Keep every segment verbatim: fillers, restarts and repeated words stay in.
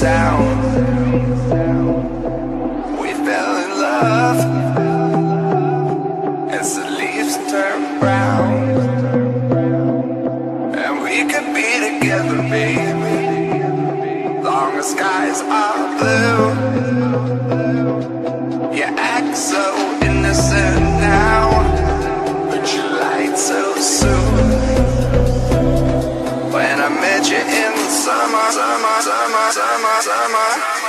sound. We fell in love as the leaves turn brown, and we could be together, baby, long as skies are blue. You act so innocent now, but you lied so soon. When I met you in the summer, summer, summer, summer, summer.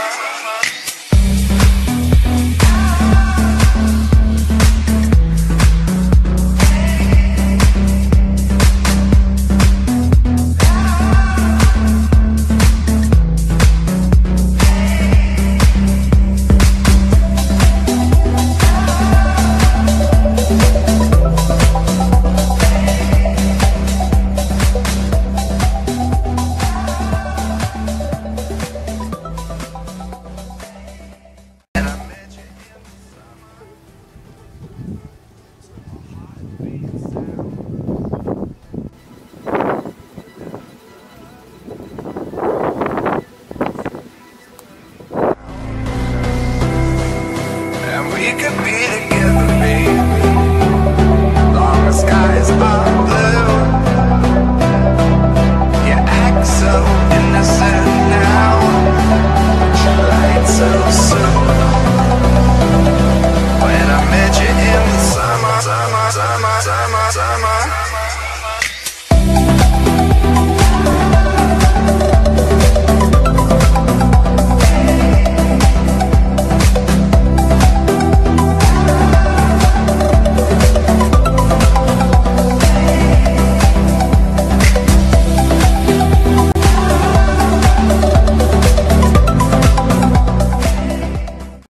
We could be together, baby, long as skies are blue. You act so innocent now, but you lied so soon. When I met you in the summer, summer, summer, summer, summer.